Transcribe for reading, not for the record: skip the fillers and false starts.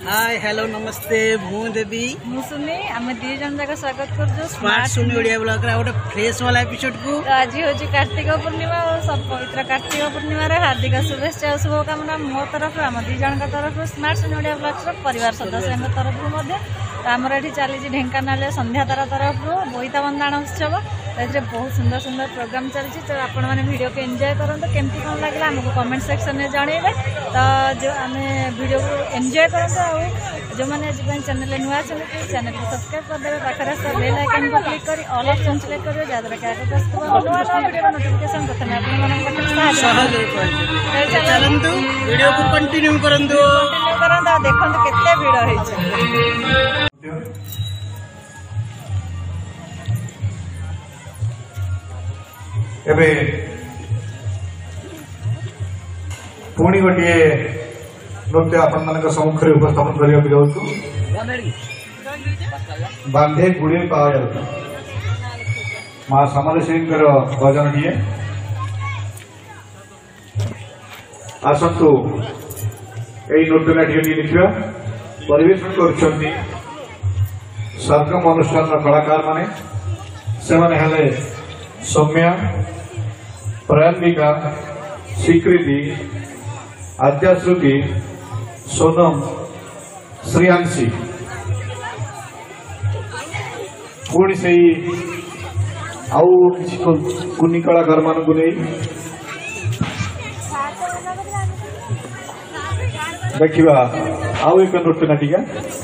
hi hello नमस्ते मु देवी मु सुनी आम दी जन जाक स्वागत कर स्मार्ट सुनी ओडिया ब्लॉग रा गोटे फ्रेश वाला एपिसोड को आज होची कार्तिक पूर्णिमा और सब पवित्र कार्तिक पूर्णिमा रे हार्दिक शुभेच्छा और शुभकामना मो तरफ आम दी जन तरफ स्मार्ट सुनी ओडिया ब्लॉग रो परिवार सदस्य तरफ मध्य आमर ये चली ढेंकानाल संध्या तारा तरफ बोईता बंदाण उत्सव बहुत सुंदर सुंदर प्रोग्राम चलती तो आपण मैंने वीडियो को एंजॉय करते केमती कौन लगे आमको कमेंट सेक्शन में जनइबे तो जो आम वीडियो को एंजॉय करते जो मैंने चैनल नुआ चैनल को सब्सक्राइब करदे पाखे बेल आइकन को क्लिक कर ऑल ऑप्शन सिलेक्ट करेंगे जहाँद्वारा कि आगे नुआ वीडियो नोटिफिकेशन प्रथम चलतु वीडियो को कंटिन्यू करंतु देखो केते भिड़ होइछ एबे पुणी गोटे नृत्य आपण मान सम्मुखें उपस्थापन करने जाऊँ बांधे गुड़े पाया माँ समलेश्वरी भजन टीए आसतु यही नृत्य नाट्य देखा परिवेशन कर सरगम अनुष्ठान कलाकार माने से सौम्या प्रयान्विका स्वीकृति आद्याश्रुति सोनम श्रियांशी पुणी से आउ कुनी कलाकार मान को नहीं देखा आउ एक नृत्य नाटिका